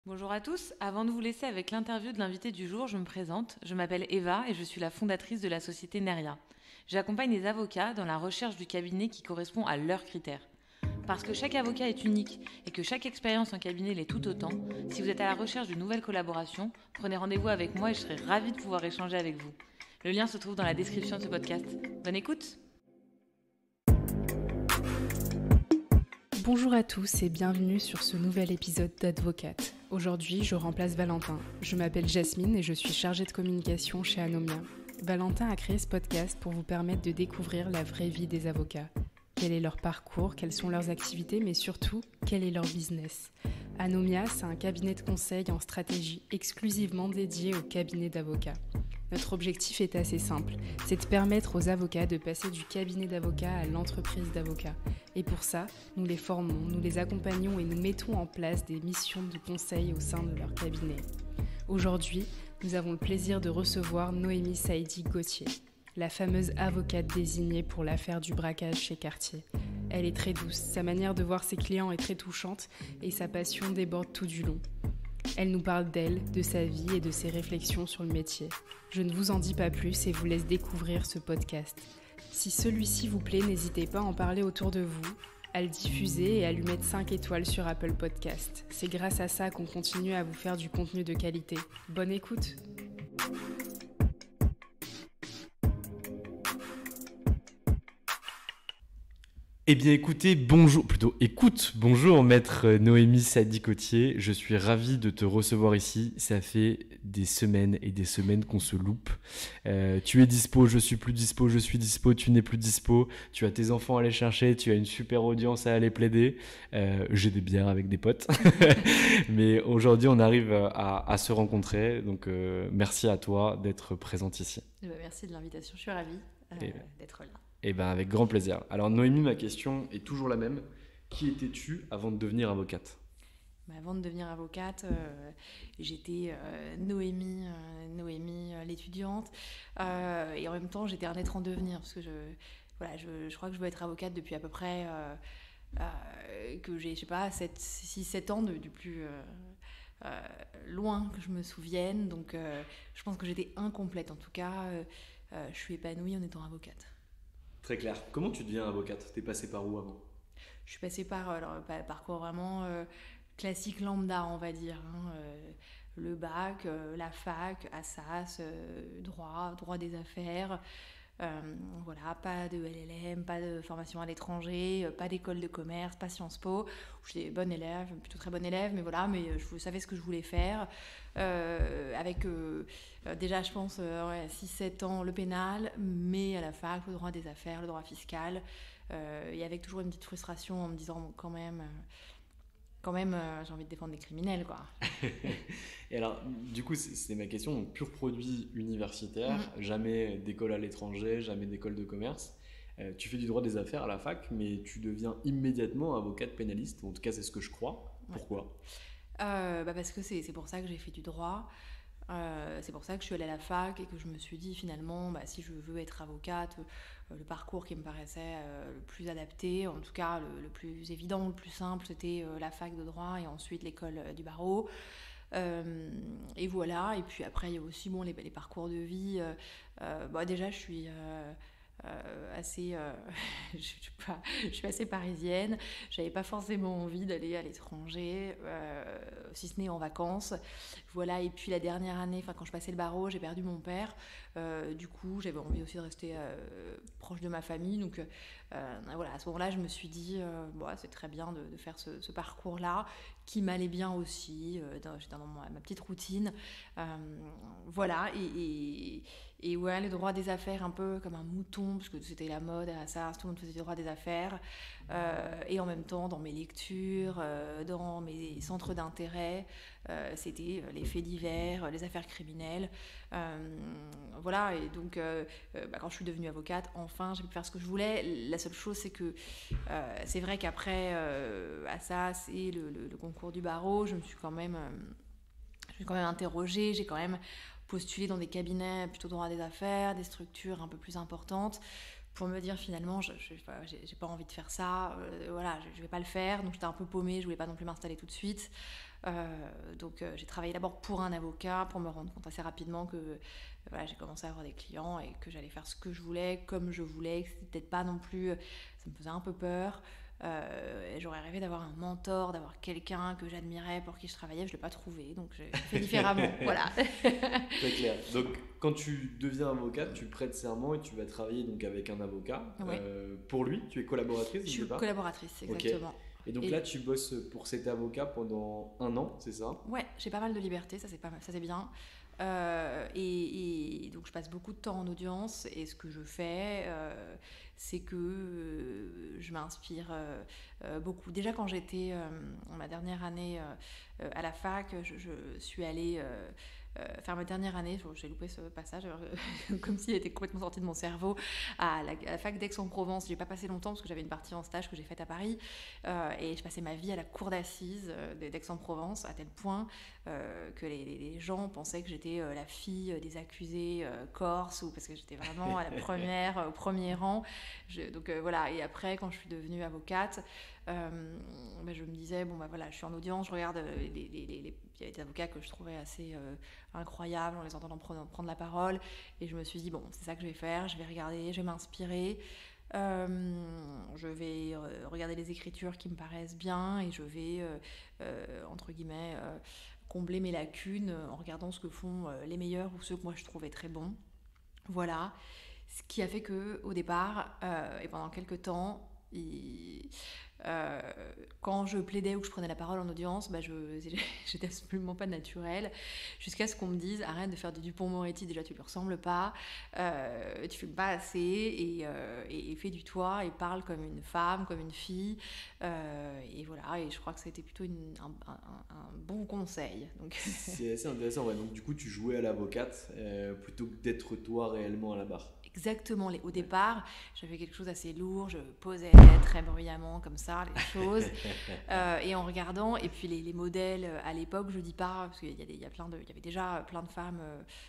Bonjour à tous, avant de vous laisser avec l'interview de l'invité du jour, je me présente. Je m'appelle Eva et je suis la fondatrice de la société Neria. J'accompagne les avocats dans la recherche du cabinet qui correspond à leurs critères. Parce que chaque avocat est unique et que chaque expérience en cabinet l'est tout autant, si vous êtes à la recherche de nouvelles collaborations, prenez rendez-vous avec moi et je serai ravie de pouvoir échanger avec vous. Le lien se trouve dans la description de ce podcast. Bonne écoute! Bonjour à tous et bienvenue sur ce nouvel épisode d'Advocate. Aujourd'hui, je remplace Valentin. Je m'appelle Jasmine et je suis chargée de communication chez Anomia. Valentin a créé ce podcast pour vous permettre de découvrir la vraie vie des avocats. Quel est leur parcours, quelles sont leurs activités, mais surtout, quel est leur business. Anomia, c'est un cabinet de conseil en stratégie exclusivement dédié aux cabinets d'avocats. Notre objectif est assez simple, c'est de permettre aux avocats de passer du cabinet d'avocats à l'entreprise d'avocats. Et pour ça, nous les formons, nous les accompagnons et nous mettons en place des missions de conseil au sein de leur cabinet. Aujourd'hui, nous avons le plaisir de recevoir Noémie Saïdi-Gauthier, la fameuse avocate désignée pour l'affaire du braquage chez Cartier. Elle est très douce, sa manière de voir ses clients est très touchante et sa passion déborde tout du long. Elle nous parle d'elle, de sa vie et de ses réflexions sur le métier. Je ne vous en dis pas plus et vous laisse découvrir ce podcast. Si celui-ci vous plaît, n'hésitez pas à en parler autour de vous, à le diffuser et à lui mettre 5 étoiles sur Apple Podcast. C'est grâce à ça qu'on continue à vous faire du contenu de qualité. Bonne écoute! Eh bien écoutez, bonjour maître Noémie Saïdi-Gauthier, je suis ravi de te recevoir ici, ça fait des semaines et des semaines qu'on se loupe. Tu es dispo, je suis plus dispo, je suis dispo, tu n'es plus dispo, tu as tes enfants à aller chercher, tu as une super audience à aller plaider, j'ai des bières avec des potes, mais aujourd'hui on arrive à se rencontrer, donc merci à toi d'être présente ici. Merci de l'invitation, je suis ravie d'être là. Eh bien, avec grand plaisir. Alors, Noémie, ma question est toujours la même. Qui étais-tu avant de devenir avocate ? Avant de devenir avocate, j'étais Noémie l'étudiante. Et en même temps, j'étais un être en devenir. Parce que je crois que je veux être avocate depuis à peu près que j'ai, 6-7 ans du plus loin que je me souvienne. Donc, je pense que j'étais incomplète. En tout cas, je suis épanouie en étant avocate. Très clair. Comment tu deviens avocate ? T'es passée par où avant ? Je suis passée par un parcours vraiment classique lambda, on va dire. Le bac, la fac, Assas, droit des affaires. Voilà, pas de LLM, pas de formation à l'étranger, pas d'école de commerce, pas Sciences Po. J'étais bonne élève, plutôt très bonne élève, mais voilà, je savais ce que je voulais faire. Avec déjà, je pense, 6-7 ans le pénal, mais à la fac, le droit des affaires, le droit fiscal. Et avec toujours une petite frustration en me disant, bon, quand même, j'ai envie de défendre des criminels, quoi. Et alors, du coup, c'est ma question. Donc, pur produit universitaire, jamais d'école à l'étranger, jamais d'école de commerce. Tu fais du droit des affaires à la fac, mais tu deviens immédiatement avocate pénaliste. En tout cas, c'est ce que je crois. Pourquoi ? Parce que c'est pour ça que j'ai fait du droit. C'est pour ça que je suis allée à la fac et que je me suis dit finalement, si je veux être avocate, le parcours qui me paraissait le plus adapté, en tout cas le plus évident, le plus simple, c'était la fac de droit et ensuite l'école du barreau. Et voilà, et puis après il y a aussi les parcours de vie. Déjà je suis assez je suis assez parisienne, j'avais pas forcément envie d'aller à l'étranger, si ce n'est en vacances, voilà. Et puis la dernière année, quand je passais le barreau, j'ai perdu mon père, du coup j'avais envie aussi de rester proche de ma famille, donc voilà, à ce moment là je me suis dit c'est très bien de faire ce parcours là qui m'allait bien aussi, j'étais dans ma petite routine, voilà. Et ouais, le droit des affaires un peu comme un mouton, parce que c'était la mode à ça, tout le monde faisait du droit des affaires. Et en même temps, dans mes lectures, dans mes centres d'intérêt, c'était les faits divers, les affaires criminelles. Voilà, et donc quand je suis devenue avocate, enfin, j'ai pu faire ce que je voulais. La seule chose, c'est que c'est vrai qu'après Assas et le concours du barreau, je me suis quand même interrogée, j'ai quand même postulé dans des cabinets plutôt droit des affaires, des structures un peu plus importantes, pour me dire finalement j'ai pas envie de faire ça, voilà, je vais pas le faire. Donc j'étais un peu paumée, je voulais pas non plus m'installer tout de suite, Donc j'ai travaillé d'abord pour un avocat pour me rendre compte assez rapidement que voilà, j'ai commencé à avoir des clients et que j'allais faire ce que je voulais, comme je voulais, que c'était peut-être pas non plus... Ça me faisait un peu peur. Et j'aurais rêvé d'avoir un mentor, d'avoir quelqu'un que j'admirais pour qui je travaillais. Je ne l'ai pas trouvé, donc j'ai fait différemment. Voilà. Très clair. Donc, quand tu deviens avocate, tu prêtes serment et tu vas travailler donc avec un avocat. Ouais. Pour lui, tu es collaboratrice, Je suis collaboratrice, exactement. Okay. Et donc là, tu bosses pour cet avocat pendant 1 an, c'est ça? Ouais, j'ai pas mal de liberté, ça c'est bien. Et donc je passe beaucoup de temps en audience et ce que je fais, c'est que je m'inspire beaucoup. Déjà quand j'étais en ma dernière année à la fac, je suis allée faire ma dernière année, j'ai loupé ce passage, comme s'il était complètement sorti de mon cerveau, à la fac d'Aix-en-Provence. J'ai pas passé longtemps parce que j'avais une partie en stage que j'ai faite à Paris et je passais ma vie à la cour d'assises d'Aix-en-Provence à tel point que les gens pensaient que j'étais la fille des accusés corses, ou parce que j'étais vraiment à la première, au premier rang. Donc voilà, et après quand je suis devenue avocate, je me disais, bon bah voilà, je suis en audience, je regarde il y avait des avocats que je trouvais assez incroyables en les entendant prendre la parole, et je me suis dit, bon, c'est ça que je vais faire, je vais regarder, je vais m'inspirer. Je vais regarder les écritures qui me paraissent bien et je vais, entre guillemets, combler mes lacunes en regardant ce que font les meilleurs ou ceux que moi je trouvais très bons. Voilà. Ce qui a fait qu'au départ, et pendant quelques temps, quand je plaidais ou que je prenais la parole en audience, j'étais absolument pas naturelle, jusqu'à ce qu'on me dise, arrête de faire du Dupond-Moretti, déjà tu lui ressembles pas, tu filmes pas assez, et fais du toi et parle comme une femme, comme une fille, et voilà. Et je crois que ça a été plutôt un bon conseil. Donc c'est assez intéressant, ouais. Donc du coup tu jouais à l'avocate plutôt que d'être toi réellement à la barre. Exactement. Au départ, j'avais quelque chose d'assez lourd, je posais très bruyamment comme ça les choses, et en regardant, et puis les modèles à l'époque, je dis pas, parce qu'il y avait déjà plein de femmes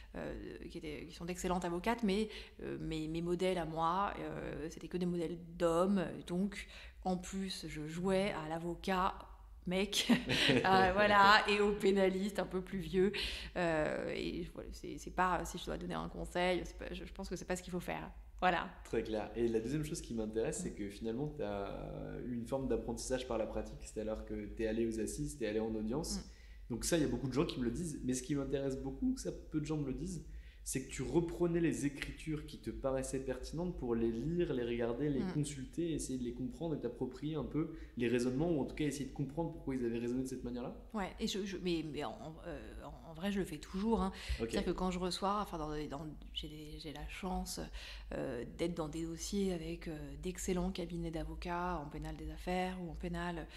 qui sont d'excellentes avocates, mais mes modèles à moi, c'était que des modèles d'hommes, donc en plus je jouais à l'avocat mec, voilà, et au pénaliste un peu plus vieux, et voilà, c'est pas, si je dois donner un conseil, je pense que c'est pas ce qu'il faut faire. Voilà. Très clair. Et la deuxième chose qui m'intéresse, c'est que finalement, tu as eu une forme d'apprentissage par la pratique, c'est-à-dire que tu es allé aux assises, tu es allé en audience. Donc ça, il y a beaucoup de gens qui me le disent, mais ce qui m'intéresse beaucoup, que ça, peu de gens me le disent, c'est que tu reprenais les écritures qui te paraissaient pertinentes pour les lire, les regarder, les consulter, essayer de les comprendre et t'approprier un peu les raisonnements, ou en tout cas essayer de comprendre pourquoi ils avaient raisonné de cette manière-là. Ouais, et mais en vrai, je le fais toujours. Hein. Okay. C'est-à-dire que quand je reçois, j'ai la chance d'être dans des dossiers avec d'excellents cabinets d'avocats en pénal des affaires ou en pénal.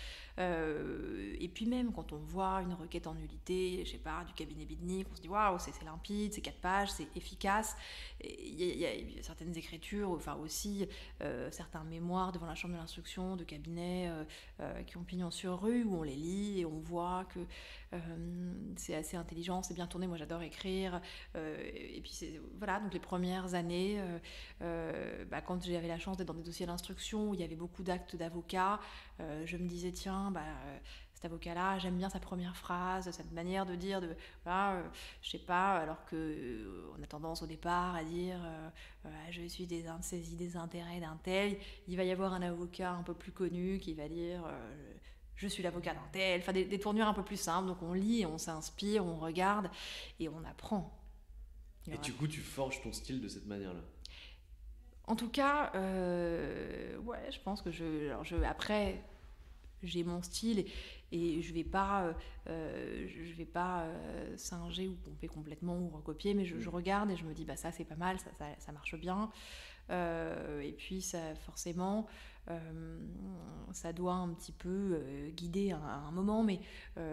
Et puis même quand on voit une requête en nullité, je sais pas, du cabinet Bidnick, on se dit waouh, c'est limpide, c'est 4 pages, c'est efficace. Il y a certaines écritures, enfin aussi certains mémoires devant la chambre de l'instruction de cabinets qui ont pignon sur rue, où on les lit et on voit que c'est assez intelligent, c'est bien tourné. Moi j'adore écrire, et puis voilà, donc les premières années, quand j'avais la chance d'être dans des dossiers d'instruction où il y avait beaucoup d'actes d'avocats, je me disais tiens, cet avocat-là, j'aime bien sa première phrase, cette manière de dire, je sais pas, alors qu'on a tendance au départ à dire je suis saisie des intérêts d'un tel, il va y avoir un avocat un peu plus connu qui va dire je suis l'avocat d'un tel, enfin des tournures un peu plus simples, donc on lit, on s'inspire, on regarde et on apprend. Et du coup, tu forges ton style de cette manière-là? En tout cas, ouais, je pense que après, j'ai mon style et je vais pas singer ou pomper complètement ou recopier, mais je regarde et je me dis ça c'est pas mal, ça marche bien, et puis ça forcément ça doit un petit peu guider un moment, mais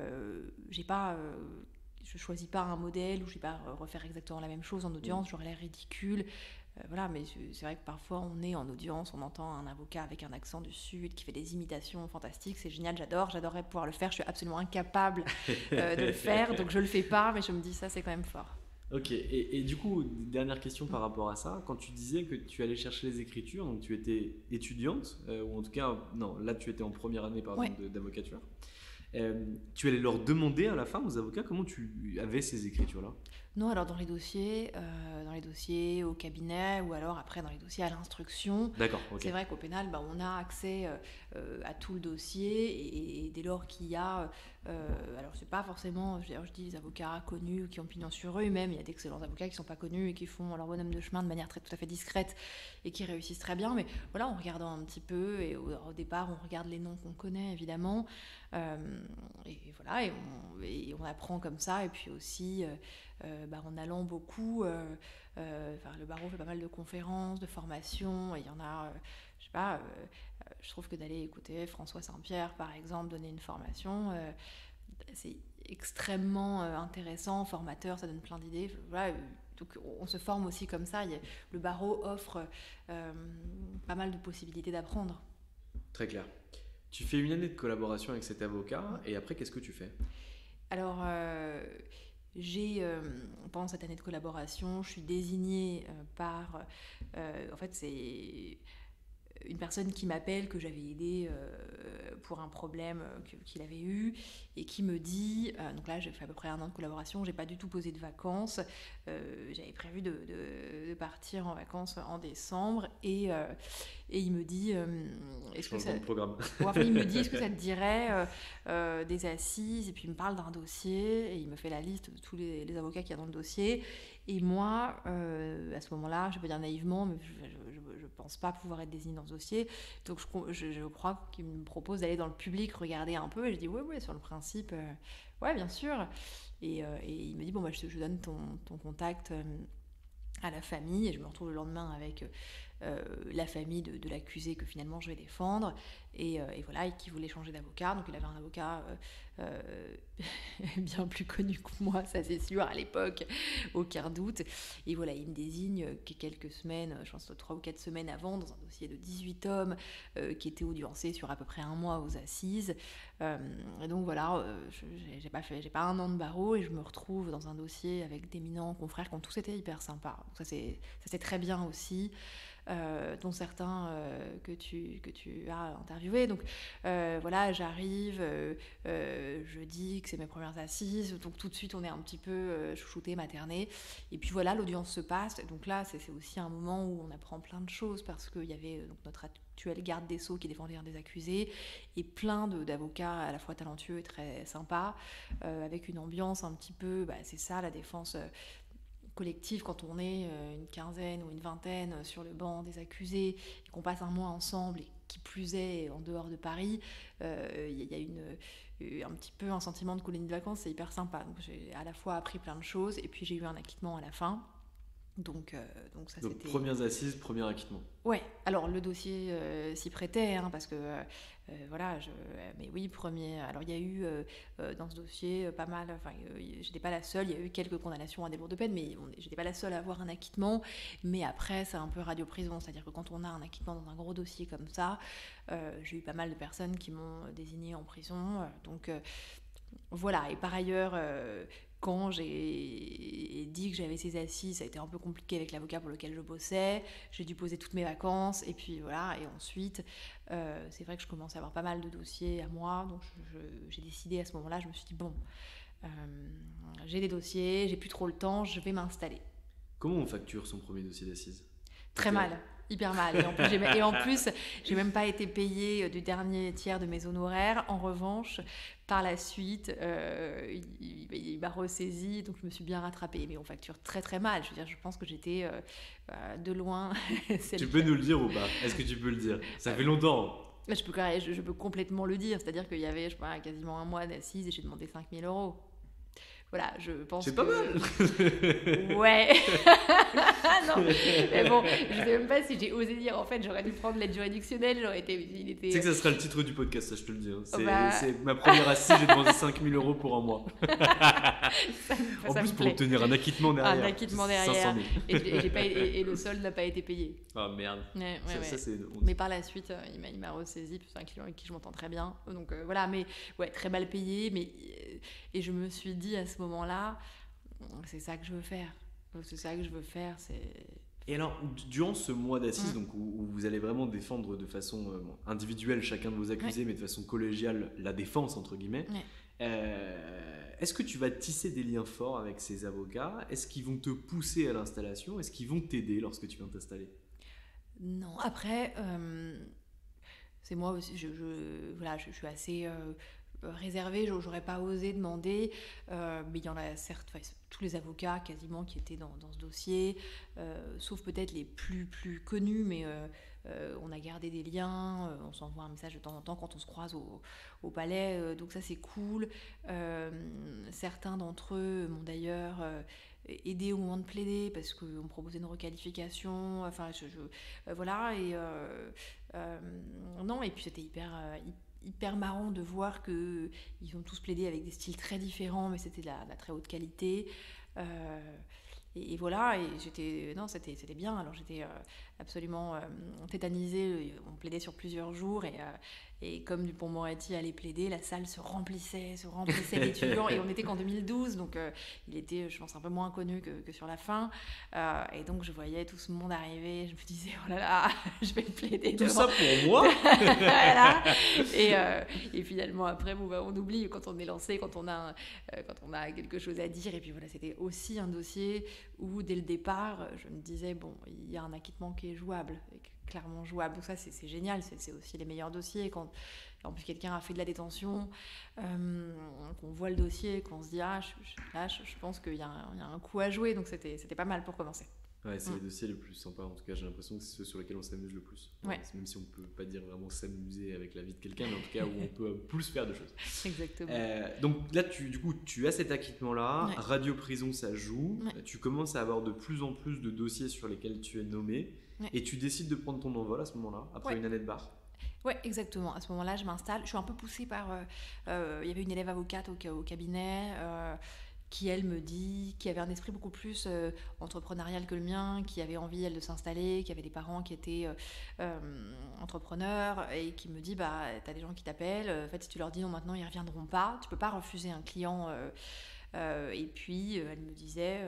je choisis pas un modèle où je vais pas refaire exactement la même chose en audience, j'aurais l'air ridicule. Voilà, mais c'est vrai que parfois on est en audience, on entend un avocat avec un accent du Sud qui fait des imitations fantastiques, c'est génial, j'adorerais pouvoir le faire, je suis absolument incapable de le faire, donc je le fais pas, mais je me dis ça c'est quand même fort. Ok, et du coup, dernière question par rapport à ça, quand tu disais que tu allais chercher les écritures, donc tu étais étudiante, ou en tout cas, non, là tu étais en première année d'avocature, Tu allais leur demander à la fin aux avocats comment tu avais ces écritures-là? Non, alors dans les dossiers, au cabinet ou alors après dans les dossiers à l'instruction. D'accord, ok. C'est vrai qu'au pénal, on a accès à tout le dossier et dès lors qu'il y a... alors c'est pas forcément, je dis des avocats connus qui ont pignon sur eux, même il y a d'excellents avocats qui sont pas connus et qui font leur bonhomme de chemin de manière tout à fait discrète et qui réussissent très bien. Mais voilà, en regardant un petit peu, et au départ on regarde les noms qu'on connaît évidemment, et voilà, et on apprend comme ça, et puis aussi... en allant beaucoup, le barreau fait pas mal de conférences, de formations, et il y en a, je sais pas, je trouve que d'aller écouter François Saint-Pierre par exemple donner une formation, c'est extrêmement intéressant, formateur, ça donne plein d'idées, voilà, donc on se forme aussi comme ça, le barreau offre pas mal de possibilités d'apprendre. Très clair. Tu fais une année de collaboration avec cet avocat, et après qu'est-ce que tu fais? Alors... pendant cette année de collaboration, je suis désignée par... en fait, c'est une personne qui m'appelle, que j'avais aidé pour un problème qu'il avait eu, et qui me dit... donc là, j'ai fait à peu près 1 an de collaboration, j'ai pas du tout posé de vacances. J'avais prévu de partir en vacances en décembre, et il me dit... est-ce que ça... programme. Enfin, il me dit, est-ce que ça te dirait des assises? Et puis il me parle d'un dossier, et il me fait la liste de tous les avocats qu'il y a dans le dossier. Et moi, à ce moment-là, je peux dire naïvement, mais je pense pas pouvoir être désignée dans ce dossier. Donc je crois qu'il me propose d'aller dans le public, regarder un peu. Et je dis, ouais, sur le principe, ouais, bien sûr. Et il me dit, je donne ton contact à la famille. Et je me retrouve le lendemain avec... la famille de l'accusé que finalement je vais défendre, et voilà, et qui voulait changer d'avocat. Donc il avait un avocat bien plus connu que moi, ça c'est sûr, à l'époque, aucun doute. Et voilà, il me désigne quelques semaines, je pense 3 ou 4 semaines avant, dans un dossier de 18 tomes qui était audiencé sur à peu près 1 mois aux assises. Et donc voilà, j'ai pas 1 an de barreau, et je me retrouve dans un dossier avec d'éminents confrères qui ont tous été hyper sympas. Donc ça c'est très bien aussi. Dont certains que tu as interviewés. Donc voilà, j'arrive, je dis que c'est mes premières assises, donc tout de suite on est un petit peu chouchouté, materné, et puis voilà, l'audience se passe. Donc là c'est aussi un moment où on apprend plein de choses, parce qu'il y avait donc notre actuel garde des Sceaux qui défendait un des accusés, et plein d'avocats à la fois talentueux et très sympas, avec une ambiance un petit peu, c'est ça la défense collective, quand on est une quinzaine ou une vingtaine sur le banc des accusés et qu'on passe 1 mois ensemble, et qui plus est en dehors de Paris, il y a un petit peu un sentiment de colonie de vacances, c'est hyper sympa. Donc j'ai à la fois appris plein de choses, et puis j'ai eu un acquittement à la fin. Donc c'était... Premières assises, premier acquittement. Ouais, alors le dossier s'y prêtait, parce que voilà, mais oui, premier. Alors il y a eu dans ce dossier pas mal, j'étais pas la seule, il y a eu quelques condamnations à des lourdes peines, mais j'étais pas la seule à avoir un acquittement. Mais après, c'est un peu radio-prison, c'est-à-dire que quand on a un acquittement dans un gros dossier comme ça, j'ai eu pas mal de personnes qui m'ont désignée en prison. Donc voilà, et par ailleurs... quand j'ai dit que j'avais ces assises, ça a été un peu compliqué avec l'avocat pour lequel je bossais. J'ai dû poser toutes mes vacances, et puis voilà. Et ensuite, c'est vrai que je commençais à avoir pas mal de dossiers à moi, donc j'ai décidé à ce moment-là, je me suis dit j'ai des dossiers, j'ai plus trop le temps, je vais m'installer. Comment on facture son premier dossier d'assises? Très mal. Hyper mal. Et en plus, j'ai même pas été payée du dernier tiers de mes honoraires. En revanche, par la suite, il m'a ressaisi, donc je me suis bien rattrapée. Mais on facture très très mal. Je veux dire, je pense que j'étais de loin... Tu peux nous le dire ou pas? Est-ce que tu peux le dire? Ça fait longtemps. Je peux complètement le dire. C'est-à-dire qu'il y avait, je sais pas, quasiment 1 mois d'assises, et j'ai demandé 5 000 €. Voilà, je pense c'est pas mal. Ouais. Non, mais bon, je sais même pas si j'ai osé dire. En fait, j'aurais dû prendre l'aide juridictionnelle. Il était... Tu sais que ça sera le titre du podcast, ça je te le dis. C'est ma première assise, j'ai demandé 5 000 € pour 1 mois. En plus, pour obtenir un acquittement derrière. Un acquittement derrière. 500 000. Et le solde n'a pas été payé. Ah merde. Ouais. Ça, c'est une honte. Mais par la suite, il m'a ressaisi. C'est un client avec qui je m'entends très bien. Donc voilà, mais ouais, très mal payé. Et je me suis dit à ce moment-là, c'est ça que je veux faire. C'est ça que je veux faire, c'est Et alors, durant ce mois d'assises, donc où vous allez vraiment défendre de façon individuelle chacun de vos accusés, mais de façon collégiale la défense, entre guillemets, est-ce que tu vas tisser des liens forts avec ces avocats? Est-ce qu'ils vont te pousser à l'installation? Est-ce qu'ils vont t'aider lorsque tu viens t'installer? Non, après, c'est moi aussi, voilà, je suis assez réservée, j'aurais pas osé demander, mais il y en a certes, tous les avocats quasiment qui étaient dans ce dossier, sauf peut-être les plus connus, mais on a gardé des liens, on s'envoie un message de temps en temps quand on se croise au palais, donc ça c'est cool. Certains d'entre eux m'ont d'ailleurs aidé au moment de plaider parce qu'on me proposait une requalification, enfin voilà, et non, et puis c'était hyper marrant de voir qu'ils ont tous plaidé avec des styles très différents, mais c'était de la très haute qualité. Et voilà, et c'était bien. Alors j'étais absolument tétanisée. On plaidait sur plusieurs jours, et comme Dupond-Moretti allait plaider, la salle se remplissait d'étudiants, et on était qu'en 2012, donc il était, je pense, un peu moins connu que sur la fin, et donc je voyais tout ce monde arriver, je me disais, oh là là, je vais plaider tout devant. Ça pour moi. Voilà. Et finalement après, on oublie quand on est lancé, quand on a quelque chose à dire, et puis voilà, c'était aussi un dossier où dès le départ, je me disais, bon, il y a un acquittement qui est jouable, clairement jouable. Donc ça, c'est génial, c'est aussi les meilleurs dossiers. Quand en plus quelqu'un a fait de la détention, qu'on voit le dossier, qu'on se dit, je pense qu'il y a un coup à jouer, donc c'était pas mal pour commencer. Ouais, c'est les dossiers les plus sympas, en tout cas j'ai l'impression que c'est ceux sur lesquels on s'amuse le plus. Ouais. Même si on peut pas dire vraiment s'amuser avec la vie de quelqu'un, mais en tout cas où on peut plus faire de choses. Exactement. Donc là, tu as cet acquittement-là, Radio Prison ça joue, tu commences à avoir de plus en plus de dossiers sur lesquels tu es nommé, et tu décides de prendre ton envol à ce moment-là, après une année de barre. Ouais, exactement. À ce moment-là, je m'installe. Je suis un peu poussée par... il y avait une élève avocate au cabinet qui, elle, qui avait un esprit beaucoup plus entrepreneurial que le mien, qui avait envie, elle, de s'installer, qui avait des parents qui étaient entrepreneurs, et qui me dit, t'as des gens qui t'appellent, en fait, si tu leur dis non maintenant, ils ne reviendront pas, tu ne peux pas refuser un client... et puis elle me disait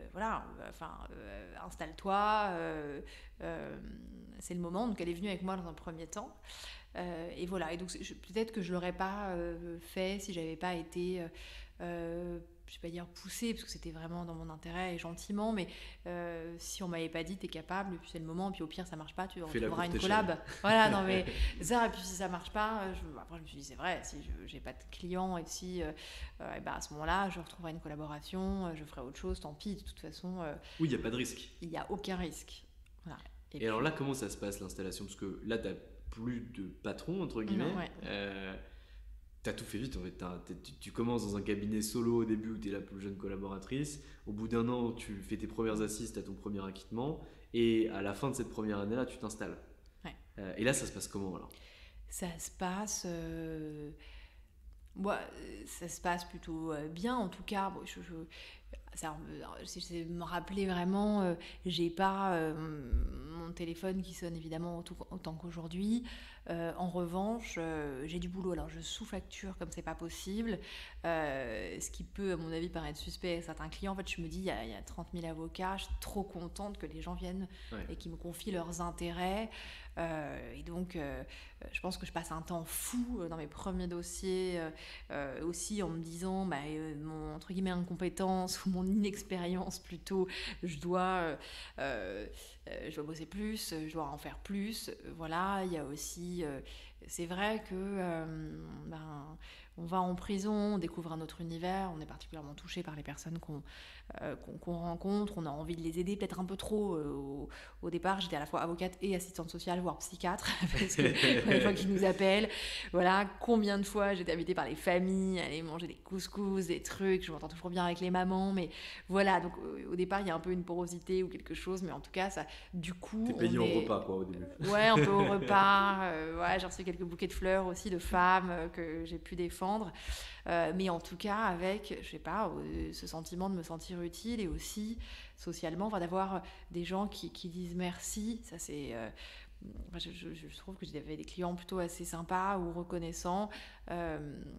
installe-toi, c'est le moment. Donc elle est venue avec moi dans un premier temps, et voilà, et donc peut-être que je l'aurais pas fait si j'avais pas été je vais pas dire poussée, parce que c'était vraiment dans mon intérêt et gentiment, mais si on m'avait pas dit t'es capable, et puis c'est le moment, et puis au pire ça marche pas, tu auras une collab. Voilà, non mais ça, et puis si ça marche pas, après je me suis dit c'est vrai, si j'ai pas de clients, et si à ce moment-là je retrouverai une collaboration, je ferai autre chose, tant pis, de toute façon. Oui, il n'y a pas de risque. Il n'y a aucun risque. Voilà. Et alors là, comment ça se passe l'installation? Parce que là, tu n'as plus de patron, entre guillemets. Tu as tout fait vite, en fait. Tu commences dans un cabinet solo au début où tu es la plus jeune collaboratrice. Au bout d'un an, tu fais tes premières assises, tu as ton premier acquittement. Et à la fin de cette première année-là, tu t'installes. Et là, ça se passe comment alors? Ça se passe... ça se passe plutôt bien, en tout cas. J'essaie de me rappeler vraiment, j'ai pas mon téléphone qui sonne évidemment autant qu'aujourd'hui. En revanche, j'ai du boulot. Alors je sous-facture comme c'est pas possible, ce qui peut, à mon avis, paraître suspect à certains clients. En fait, je me dis, il y a 30 000 avocats, je suis trop contente que les gens viennent et qu'ils me confient leurs intérêts. Et donc, je pense que je passe un temps fou dans mes premiers dossiers, aussi en me disant, mon entre guillemets incompétence ou mon inexpérience plutôt, je dois bosser plus, je dois en faire plus. Voilà, il y a aussi, c'est vrai que on va en prison, on découvre un autre univers, on est particulièrement touché par les personnes qu'on rencontre, on a envie de les aider, peut-être un peu trop. Au départ, j'étais à la fois avocate et assistante sociale, voire psychiatre, parce que les gens qui nous appellent, voilà, combien de fois j'étais invitée par les familles, aller manger des couscous, des trucs, je m'entends toujours bien avec les mamans, mais voilà, donc au départ, il y a un peu une porosité ou quelque chose, mais en tout cas, ça, du coup... T'es payé au repas, quoi, au début. Ouais, un peu au repas, j'ai reçu quelques bouquets de fleurs aussi de femmes que j'ai pu défendre. Mais en tout cas avec, je sais pas, ce sentiment de me sentir utile, et aussi socialement, d'avoir des gens qui disent merci. Ça c'est, je trouve que j'avais des clients plutôt assez sympas ou reconnaissants,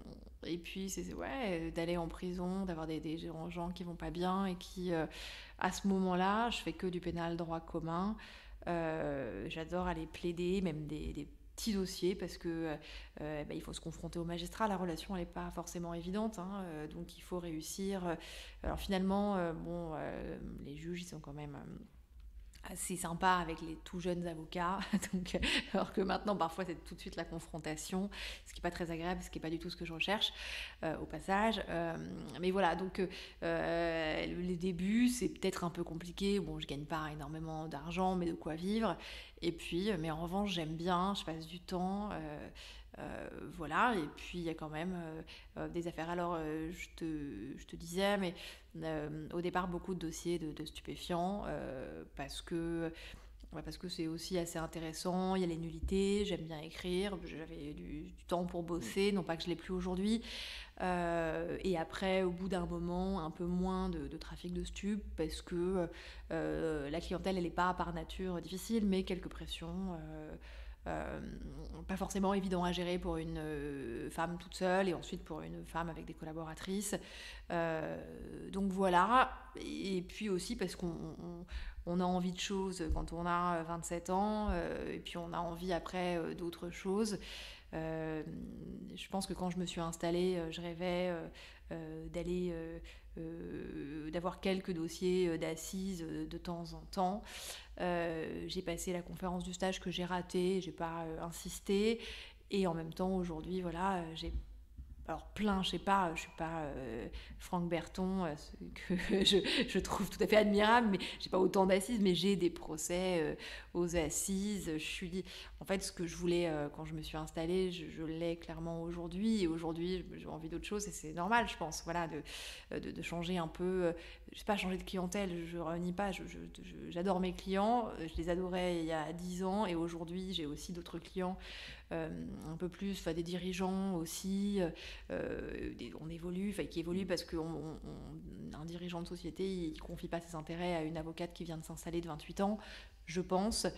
Et puis, d'aller en prison, d'avoir des gens qui vont pas bien et qui, à ce moment-là, je fais que du pénal droit commun. J'adore aller plaider, même des petits dossiers, parce que il faut se confronter au magistrat. La relation, elle n'est pas forcément évidente, hein, donc il faut réussir. Alors finalement, les juges, ils sont quand même assez sympa avec les tout jeunes avocats, donc, alors que maintenant parfois c'est tout de suite la confrontation, ce qui n'est pas très agréable, ce qui n'est pas du tout ce que je recherche au passage, mais voilà, donc les débuts c'est peut-être un peu compliqué, bon je gagne pas énormément d'argent mais de quoi vivre, et puis mais en revanche j'aime bien, je passe du temps, voilà, et puis il y a quand même des affaires. Alors je te disais, mais au départ beaucoup de dossiers de stupéfiants, parce que c'est aussi assez intéressant, il y a les nullités, j'aime bien écrire, j'avais du temps pour bosser, non pas que je l'ai plus aujourd'hui, et après au bout d'un moment un peu moins de trafic de stupes, parce que la clientèle elle n'est pas par nature difficile, mais quelques pressions, pas forcément évident à gérer pour une femme toute seule et ensuite pour une femme avec des collaboratrices, donc voilà. Et puis aussi parce qu'on a envie de choses quand on a 27 ans, et puis on a envie après d'autres choses. Je pense que quand je me suis installée, je rêvais d'aller d'avoir quelques dossiers d'assises de temps en temps. J'ai passé la conférence du stage que j'ai ratée, j'ai pas insisté, et en même temps aujourd'hui voilà, j'ai alors plein, je sais pas, je suis pas Franck Berton, que je trouve tout à fait admirable, mais j'ai pas autant d'assises, mais j'ai des procès aux assises. En fait, ce que je voulais quand je me suis installée, je l'ai clairement aujourd'hui, et aujourd'hui j'ai envie d'autre chose, et c'est normal, je pense, voilà, de changer un peu, je sais pas, changer de clientèle, je renie pas, j'adore mes clients, je les adorais il y a 10 ans, et aujourd'hui j'ai aussi d'autres clients, un peu plus, des dirigeants aussi, on évolue, qui évolue parce qu'un dirigeant de société, il ne confie pas ses intérêts à une avocate qui vient de s'installer de 28 ans, je pense,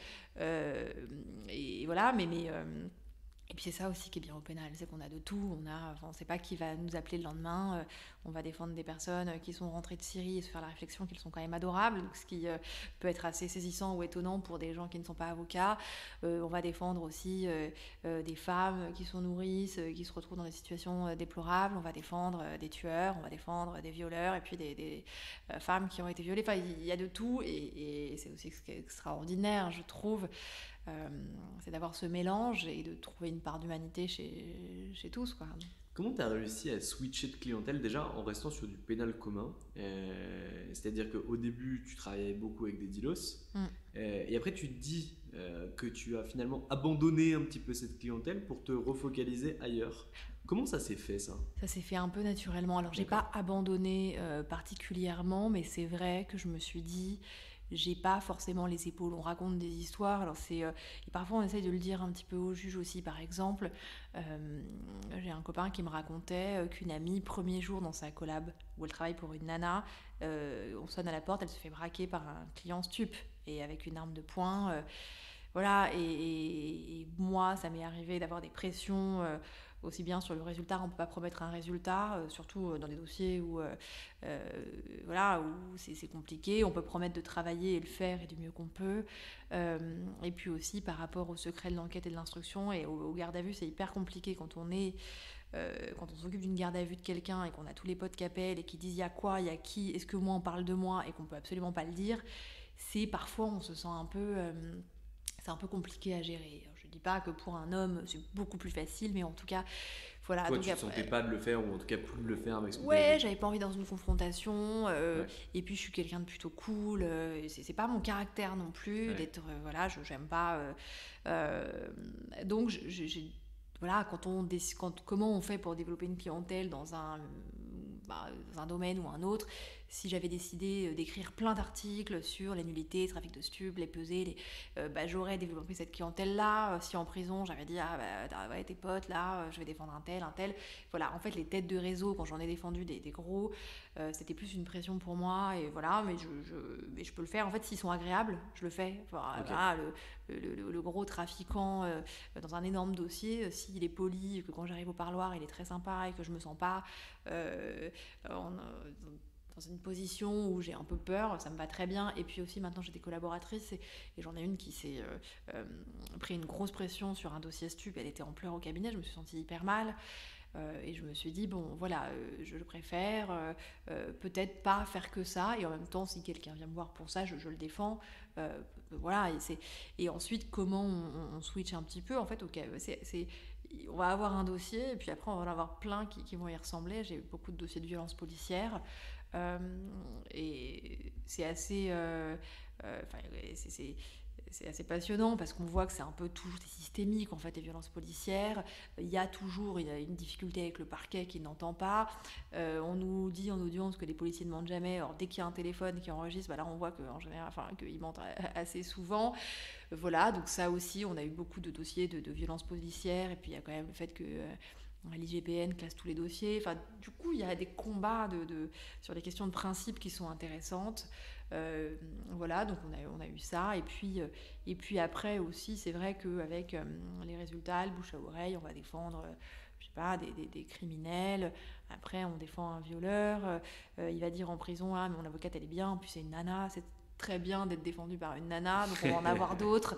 et voilà, et puis c'est ça aussi qui est bien au pénal, c'est qu'on a de tout, on ne sait pas qui va nous appeler le lendemain, on va défendre des personnes qui sont rentrées de Syrie et se faire la réflexion qu'ils sont quand même adorables, donc ce qui peut être assez saisissant ou étonnant pour des gens qui ne sont pas avocats. On va défendre aussi des femmes qui sont nourrices, qui se retrouvent dans des situations déplorables, on va défendre des tueurs, on va défendre des violeurs, et puis des femmes qui ont été violées, il y a de tout, et c'est aussi ce qui est extraordinaire, je trouve, c'est d'avoir ce mélange et de trouver une part d'humanité chez tous, quoi. Comment tu as réussi à switcher de clientèle déjà en restant sur du pénal commun, c'est-à-dire qu'au début tu travaillais beaucoup avec des dealos, et après tu te dis que tu as finalement abandonné un petit peu cette clientèle pour te refocaliser ailleurs. Comment ça s'est fait, ça ? Ça s'est fait un peu naturellement. Alors j'ai pas abandonné particulièrement, mais c'est vrai que je me suis dit, j'ai pas forcément les épaules. On raconte des histoires, alors et parfois on essaye de le dire un petit peu au juge aussi. Par exemple, j'ai un copain qui me racontait qu'une amie, premier jour dans sa collab où elle travaille pour une nana, on sonne à la porte, elle se fait braquer par un client stup et avec une arme de poing, voilà, et moi ça m'est arrivé d'avoir des pressions, aussi bien sur le résultat, on ne peut pas promettre un résultat, surtout dans des dossiers où c'est compliqué, on peut promettre de travailler et le faire et du mieux qu'on peut, et puis aussi par rapport au secret de l'enquête et de l'instruction et au garde à vue, c'est hyper compliqué quand on s'occupe d'une garde à vue de quelqu'un et qu'on a tous les potes qui appellent et qui disent il y a quoi, il y a qui, est-ce que moi on parle de moi, et qu'on peut absolument pas le dire, c'est parfois on se sent un peu... c'est un peu compliqué à gérer. Je ne dis pas que pour un homme c'est beaucoup plus facile, mais en tout cas, voilà. Toi, tu ne te sentais pas de le faire, ou en tout cas plus de le faire avec ce que ouais, j'avais pas envie dans une confrontation, et puis je suis quelqu'un de plutôt cool, c'est pas mon caractère non plus, d'être, j'aime pas, donc voilà, comment on fait pour développer une clientèle dans un domaine ou un autre, si j'avais décidé d'écrire plein d'articles sur les nullités, trafic de stupes, les pesées, j'aurais développé cette clientèle-là. Si en prison, j'avais dit, ouais, tes potes, là, je vais défendre un tel. Voilà, en fait, les têtes de réseau, quand j'en ai défendu des gros, c'était plus une pression pour moi. Et voilà, mais je peux le faire. En fait, s'ils sont agréables, je le fais. Enfin, Ok. voilà, le gros trafiquant dans un énorme dossier, s'il est poli, que quand j'arrive au parloir, il est très sympa et que je me sens pas dans une position où j'ai un peu peur, ça me va très bien. Et puis aussi maintenant j'ai des collaboratrices et j'en ai une qui s'est pris une grosse pression sur un dossier stup, elle était en pleurs au cabinet, je me suis sentie hyper mal. Et je me suis dit, bon voilà, je préfère peut-être pas faire que ça, et en même temps si quelqu'un vient me voir pour ça, je le défends. Voilà, et ensuite comment on switch un petit peu, en fait, ok, on va avoir un dossier, et puis après on va en avoir plein qui vont y ressembler. J'ai beaucoup de dossiers de violence policière, et c'est assez... c'est assez passionnant parce qu'on voit que c'est un peu toujours systémique en fait, les violences policières. Il y a une difficulté avec le parquet qui n'entend pas. On nous dit en audience que les policiers ne mentent jamais. Alors dès qu'il y a un téléphone qui enregistre, là on voit qu'en général, qu'ils mentent assez souvent. Voilà, donc ça aussi, on a eu beaucoup de dossiers de violences policières. Et puis il y a quand même le fait que l'IGPN classe tous les dossiers. Enfin, du coup, il y a des combats sur des questions de principe qui sont intéressantes. Voilà, donc on a eu ça. Et puis après aussi, c'est vrai qu'avec les résultats, le bouche à oreille, on va défendre, je sais pas, des criminels. Après, on défend un violeur. Il va dire en prison, ah, mais mon avocate, elle est bien. Puis c'est une nana, c'est très bien d'être défendu par une nana, donc on va en avoir d'autres.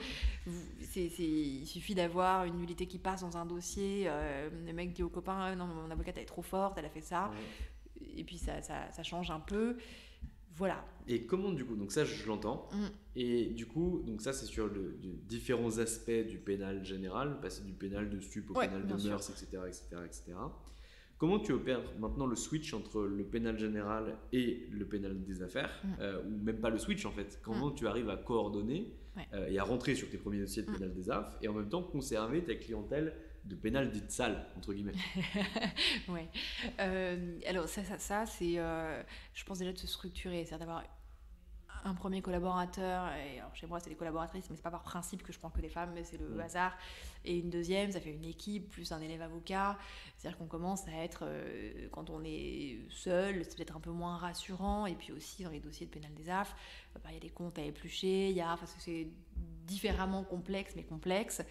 Il suffit d'avoir une nullité qui passe dans un dossier, le mec dit au copain, non, mon avocate elle est trop forte, elle a fait ça, et puis ça change un peu. Voilà. Et comment du coup, donc ça je l'entends, et du coup, donc ça c'est sur différents aspects du pénal général, passer du pénal de stup au pénal de mœurs, etc. Comment tu opères maintenant le switch entre le pénal général et le pénal des affaires, ou même pas le switch en fait, comment tu arrives à coordonner et à rentrer sur tes premiers dossiers de pénal des affaires et en même temps conserver ta clientèle de pénal dite sale, entre guillemets. Ouais. Alors ça c'est, je pense déjà de se structurer, c'est-à-dire d'avoir un premier collaborateur, et alors chez moi c'est des collaboratrices, mais c'est pas par principe que je prends que des femmes, mais c'est le hasard, et une deuxième, ça fait une équipe plus un élève avocat, c'est-à-dire qu'on commence à être, quand on est seul, c'est peut-être un peu moins rassurant, et puis aussi dans les dossiers de pénal des AF, il y a des comptes à éplucher, c'est différemment complexe, mais complexe.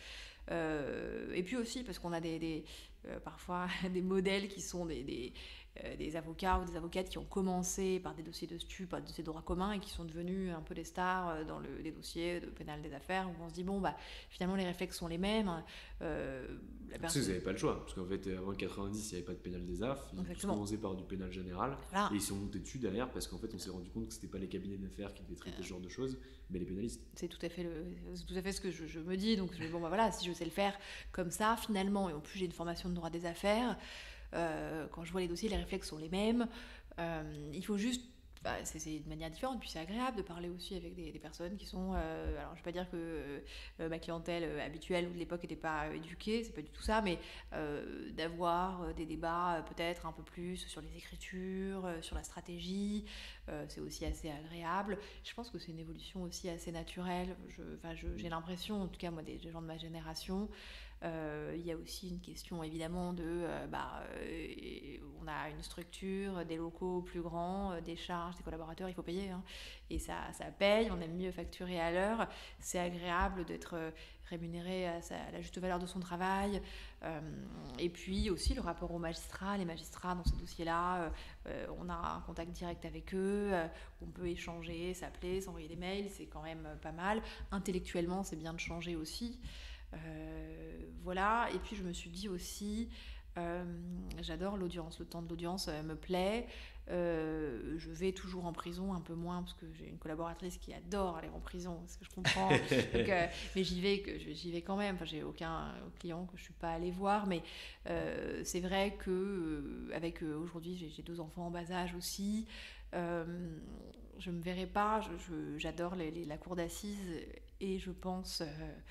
Et puis aussi parce qu'on a parfois des modèles qui sont des avocats ou des avocates qui ont commencé par des dossiers de stup, par des dossiers de droit commun, et qui sont devenus un peu des stars dans les dossiers de pénal des affaires, où on se dit bon finalement les réflexes sont les mêmes. Parce que vous n'avez pas le choix, parce qu'en fait avant 90 il n'y avait pas de pénal des AF, ils ont tous commencé par du pénal général, et ils sont montés dessus derrière parce qu'en fait on s'est rendu compte que c'était pas les cabinets d'affaires qui devaient traiter ce genre de choses, mais les pénalistes. C'est tout à fait ce que je me dis, donc je me dis voilà, si je sais le faire comme ça finalement, et en plus j'ai une formation de droit des affaires, quand je vois les dossiers, les réflexes sont les mêmes. Il faut juste... c'est de manière différente, puis c'est agréable de parler aussi avec des personnes qui sont... alors, je ne vais pas dire que ma clientèle habituelle ou de l'époque n'était pas éduquée, c'est pas du tout ça, mais d'avoir des débats peut-être un peu plus sur les écritures, sur la stratégie, c'est aussi assez agréable. Je pense que c'est une évolution aussi assez naturelle. J'ai l'impression, en tout cas moi, des gens de ma génération, il y a aussi une question évidemment on a une structure, des locaux plus grands, des charges, des collaborateurs, il faut payer, hein, et ça paye, on aime mieux facturer à l'heure, c'est agréable d'être rémunéré à la juste valeur de son travail, et puis aussi le rapport aux magistrats, les magistrats dans ces dossiers-là, on a un contact direct avec eux, on peut échanger, s'appeler, s'envoyer des mails, c'est quand même pas mal. Intellectuellement c'est bien de changer aussi. Voilà, et puis je me suis dit aussi, j'adore l'audience, le temps de l'audience me plaît, je vais toujours en prison, un peu moins parce que j'ai une collaboratrice qui adore aller en prison, ce que je comprends. Donc, mais j'y vais quand même, j'ai aucun client que je suis pas allée voir, mais c'est vrai que avec aujourd'hui j'ai 2 enfants en bas âge aussi, je me verrai pas, j'adore la cour d'assises, et je pense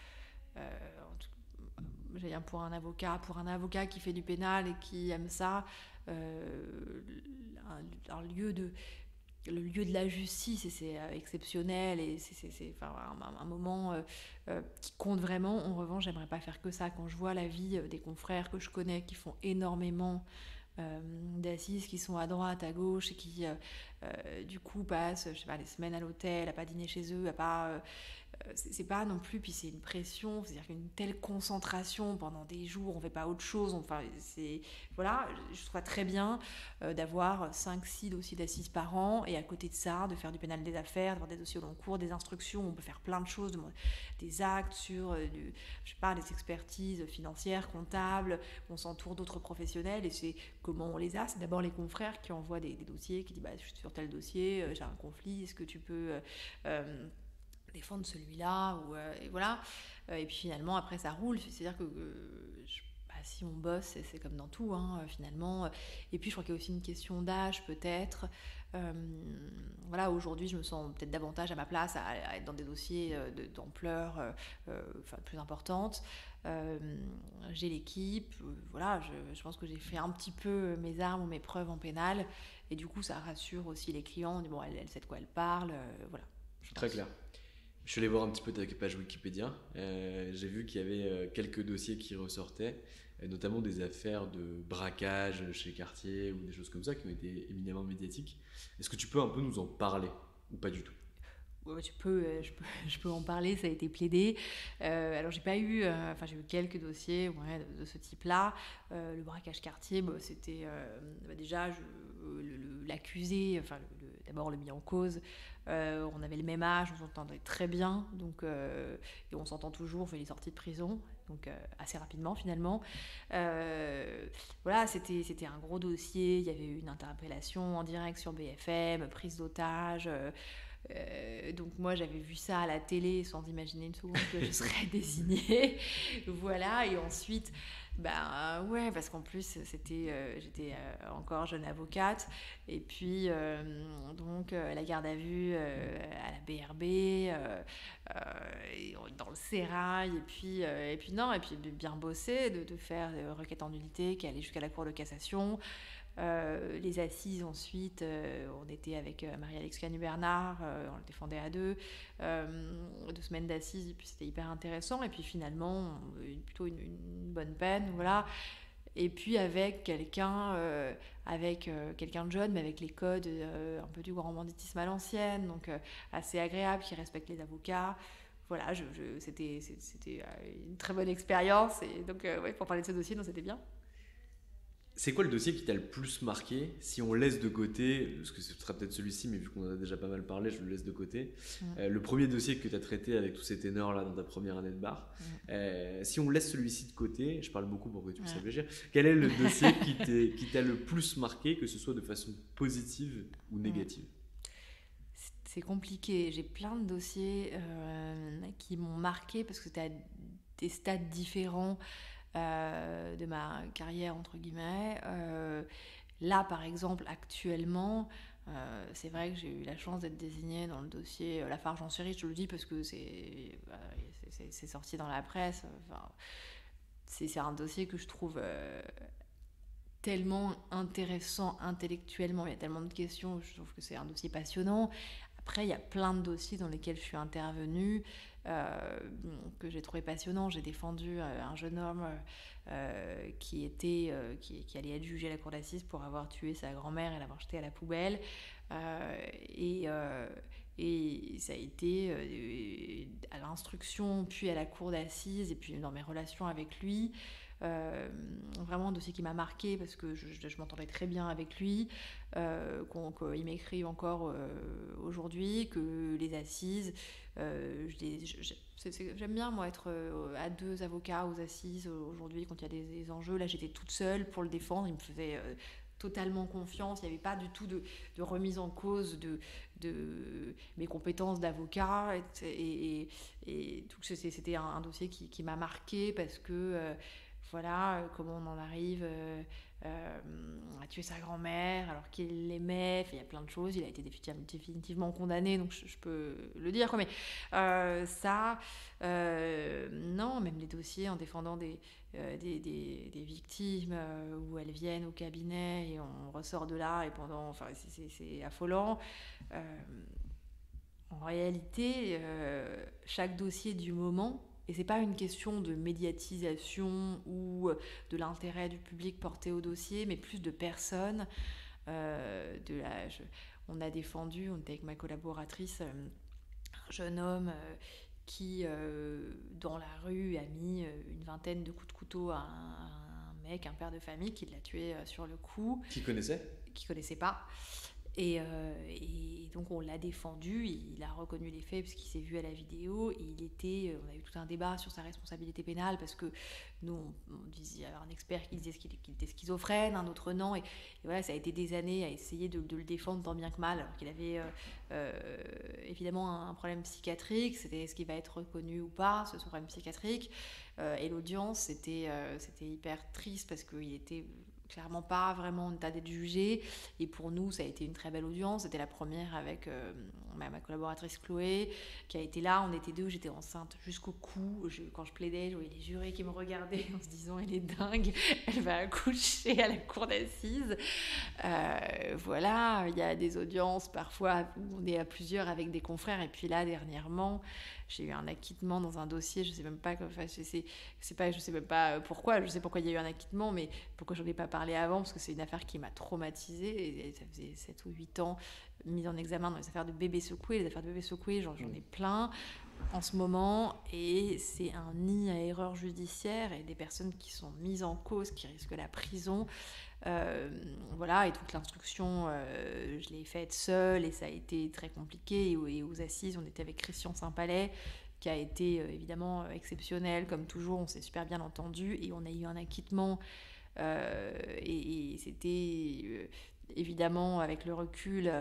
pour un avocat qui fait du pénal et qui aime ça, un lieu le lieu de la justice et c'est exceptionnel et c'est enfin, un moment qui compte vraiment. En revanche, j'aimerais pas faire que ça. Quand je vois la vie des confrères que je connais qui font énormément d'assises, qui sont à droite, à gauche et qui du coup passent, je sais pas, des semaines à l'hôtel, à pas dîner chez eux, à pas c'est pas non plus, puis c'est une pression, c'est-à-dire qu'une telle concentration pendant des jours, on fait pas autre chose, enfin c'est voilà, je trouve ça très bien d'avoir 5-6 dossiers d'assises par an et à côté de ça de faire du pénal des affaires, d'avoir des dossiers au long cours, des instructions, on peut faire plein de choses, des actes sur je sais pas, des expertises financières, comptables, on s'entoure d'autres professionnels et c'est comment on les a, c'est d'abord les confrères qui envoient des dossiers, qui disent bah je suis sur tel dossier, j'ai un conflit, est-ce que tu peux défendre celui-là ou et voilà et puis finalement après ça roule, c'est-à-dire que bah, si on bosse c'est comme dans tout hein, finalement et puis je crois qu'il y a aussi une question d'âge peut-être voilà aujourd'hui je me sens peut-être davantage à ma place à être dans des dossiers d'ampleur enfin, plus importante j'ai l'équipe voilà je pense que j'ai fait un petit peu mes armes ou mes preuves en pénal et du coup ça rassure aussi les clients on dit bon elle sait de quoi elle parle voilà Très clair. Je suis allé voir un petit peu ta page Wikipédia. J'ai vu qu'il y avait quelques dossiers qui ressortaient, notamment des affaires de braquage chez Cartier ou des choses comme ça qui ont été éminemment médiatiques. Est-ce que tu peux un peu nous en parler ou pas du tout? Ouais, je peux en parler, ça a été plaidé. Alors j'ai pas eu, enfin j'ai eu quelques dossiers ouais, de ce type-là. Le braquage Cartier, bah, c'était déjà l'accusé, enfin d'abord le mis en cause. On avait le même âge, on s'entendait très bien, donc et on s'entend toujours. On fait les sorties de prison, donc assez rapidement finalement. Voilà, c'était un gros dossier. Il y avait eu une interpellation en direct sur BFM, prise d'otage. Donc moi j'avais vu ça à la télé sans imaginer une seconde que je serais désignée voilà et ensuite bah ouais parce qu'en plus j'étais encore jeune avocate et puis donc la garde à vue à la BRB dans le sérail et puis non et puis de bien bosser de faire requête en nullité qui allait jusqu'à la cour de cassation. Les assises ensuite, on était avec Marie-Alex Canu-Bernard, on le défendait à deux, 2 semaines d'assises, et puis c'était hyper intéressant, et puis finalement, plutôt une bonne peine, voilà. Et puis avec quelqu'un de jeune, mais avec les codes un peu du grand banditisme à l'ancienne, donc assez agréable, qui respecte les avocats. Voilà, c'était une très bonne expérience, et donc ouais, pour parler de ce dossier, donc c'était bien. C'est quoi le dossier qui t'a le plus marqué? Si on laisse de côté, parce que ce sera peut-être celui-ci, mais vu qu'on en a déjà pas mal parlé, je le laisse de côté. Le premier dossier que tu as traité avec tous ces ténors-là dans ta première année de bar, si on laisse celui-ci de côté, je parle beaucoup pour que tu puisses réfléchir, quel est le dossier qui t'a le plus marqué, que ce soit de façon positive ou négative? C'est compliqué. J'ai plein de dossiers qui m'ont marqué parce que c'était à des stades différents de ma carrière, entre guillemets. Là, par exemple, actuellement, c'est vrai que j'ai eu la chance d'être désignée dans le dossier Lafarge-Anciery, je te le dis parce que c'est sorti dans la presse. Enfin, c'est un dossier que je trouve tellement intéressant intellectuellement, il y a tellement de questions, je trouve que c'est un dossier passionnant. Après, il y a plein de dossiers dans lesquels je suis intervenue que j'ai trouvé passionnant. J'ai défendu un jeune homme qui allait être jugé à la cour d'assises pour avoir tué sa grand-mère et l'avoir jeté à la poubelle. Et ça a été à l'instruction, puis à la cour d'assises, et puis dans mes relations avec lui. Vraiment un dossier qui m'a marqué parce que je m'entendais très bien avec lui, qu'il m'écrive encore aujourd'hui, que les assises, j'aime bien moi être à deux avocats aux assises aujourd'hui quand il y a des enjeux. Là j'étais toute seule pour le défendre, il me faisait totalement confiance, il n'y avait pas du tout de remise en cause de mes compétences d'avocat et tout, c'était un dossier qui m'a marqué parce que voilà comment on en arrive a tué sa grand-mère alors qu'il l'aimait. Enfin, il y a plein de choses. Il a été définitivement condamné, donc je peux le dire, quoi. Mais non, même les dossiers en défendant des victimes où elles viennent au cabinet et on ressort de là et enfin, c'est affolant. En réalité, chaque dossier du moment, et c'est pas une question de médiatisation ou de l'intérêt du public porté au dossier, mais plus de personnes. On a défendu, on était avec ma collaboratrice, un jeune homme qui, dans la rue, a mis une vingtaine de coups de couteau à un mec, un père de famille, qui l'a tué sur le coup. Qui connaissait ? Qui connaissait pas. Et donc on l'a défendu, il a reconnu les faits puisqu'il s'est vu à la vidéo, et on a eu tout un débat sur sa responsabilité pénale parce que nous on disait, il y avait un expert qui disait qu'il était schizophrène, un autre non, et voilà, ça a été des années à essayer de le défendre tant bien que mal, alors qu'il avait évidemment un problème psychiatrique. C'était ce qui va être reconnu ou pas, ce problème psychiatrique, et l'audience c'était hyper triste parce qu'il était clairement pas vraiment en état d'être jugé, et pour nous ça a été une très belle audience. C'était la première avec ma collaboratrice Chloé qui a été là. On était deux, j'étais enceinte jusqu'au cou, quand je plaidais, je voyais les jurés qui me regardaient en se disant elle est dingue, elle va accoucher à la cour d'assises. Voilà, il y a des audiences parfois où on est à plusieurs avec des confrères, et puis là dernièrement j'ai eu un acquittement dans un dossier, je sais même pas, enfin, je sais même pas pourquoi, je sais pourquoi il y a eu un acquittement, mais pourquoi j'en ai pas parlé avant, parce que c'est une affaire qui m'a traumatisée, et ça faisait 7 ou 8 ans mise en examen dans les affaires de bébés secoués. Les affaires de bébés secoués, j'en ai plein en ce moment, et c'est un nid à erreur judiciaire, et des personnes qui sont mises en cause, qui risquent la prison. Voilà, et toute l'instruction, je l'ai faite seule, et ça a été très compliqué, et aux assises on était avec Christian Saint-Palais, qui a été évidemment exceptionnel comme toujours, on s'est super bien entendu, et on a eu un acquittement, et c'était évidemment avec le recul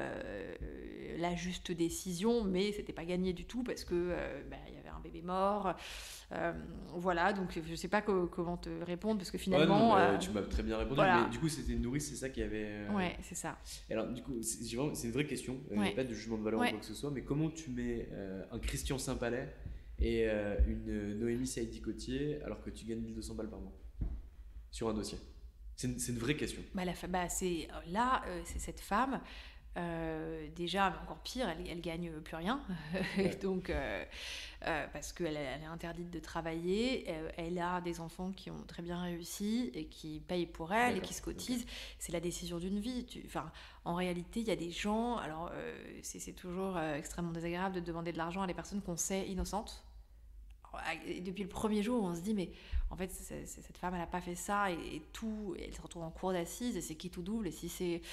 la juste décision, mais c'était pas gagné du tout parce que il y avait un bébé mort. Voilà, donc je sais pas comment te répondre, parce que finalement tu m'as très bien répondu, voilà. Mais du coup c'était une nourrice, c'est ça qui avait ouais, c'est ça. Alors du coup c'est une vraie question, il n'y a pas de jugement de valeur ou quoi que ce soit, mais comment tu mets un Christian Saint-Palais et une Noémie Saïdi-Cotier alors que tu gagnes 1200 balles par mois sur un dossier? C'est une vraie question. C'est cette femme, déjà, mais encore pire, elle gagne plus rien. Ouais. Donc, parce qu'elle est interdite de travailler, elle a des enfants qui ont très bien réussi et qui payent pour elle. D'accord. Et qui se cotisent. Okay. C'est la décision d'une vie. En réalité, il y a des gens, alors c'est toujours extrêmement désagréable de demander de l'argent à des personnes qu'on sait innocentes. Et depuis le premier jour, on se dit, mais en fait, cette femme, elle n'a pas fait ça, et elle se retrouve en cour d'assises, et c'est qui tout double, et si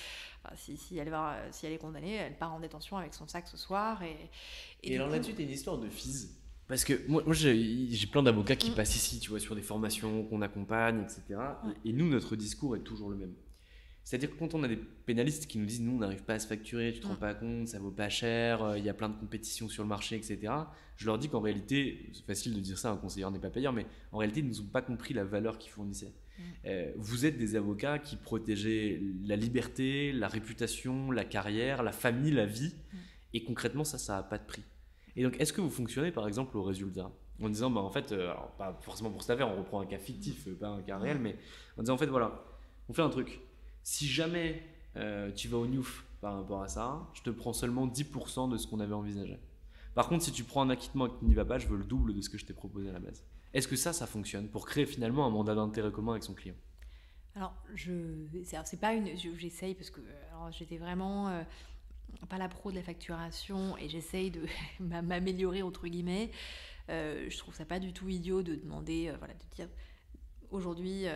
elle est condamnée, elle part en détention avec son sac ce soir. Et alors là-dessus, t'as une histoire de FIS. Parce que moi j'ai plein d'avocats qui passent ici, tu vois, sur des formations qu'on accompagne, etc. Ouais. Et nous, notre discours est toujours le même. C'est-à-dire que quand on a des pénalistes qui nous disent « nous, on n'arrive pas à se facturer, tu te rends pas compte, ça vaut pas cher, il y a plein de compétitions sur le marché, etc. » Je leur dis qu'en réalité, c'est facile de dire ça, un conseiller n'est pas payeur, mais en réalité, ils n'ont pas compris la valeur qu'ils fournissaient. Vous êtes des avocats qui protégeaient la liberté, la réputation, la carrière, la famille, la vie, et concrètement, ça n'a pas de prix. Et donc, est-ce que vous fonctionnez par exemple au résultat, en disant, en fait, alors, pas forcément pour cette affaire, on reprend un cas fictif, pas un cas réel, mais en disant, en fait, voilà, on fait un truc. Si jamais tu vas au Newf par rapport à ça, je te prends seulement 10% de ce qu'on avait envisagé. Par contre, si tu prends un acquittement et que tu n'y vas pas, je veux le double de ce que je t'ai proposé à la base. Est-ce que ça fonctionne pour créer finalement un mandat d'intérêt commun avec son client? Alors, c'est pas j'essaye, parce que j'étais vraiment pas la pro de la facturation, et j'essaye de m'améliorer entre guillemets. Je trouve ça pas du tout idiot de demander, de dire aujourd'hui,